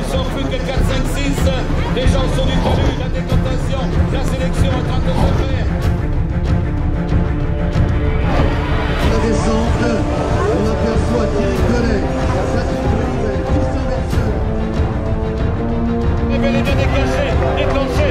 sont plus que 4, 5, 6. Les gens sont du tenue, la décontation, la sélection en train de se faire. La descente, on aperçoit Thierry Collet, Patrick Rivet, Christian Berger. Révélez bien déclenché,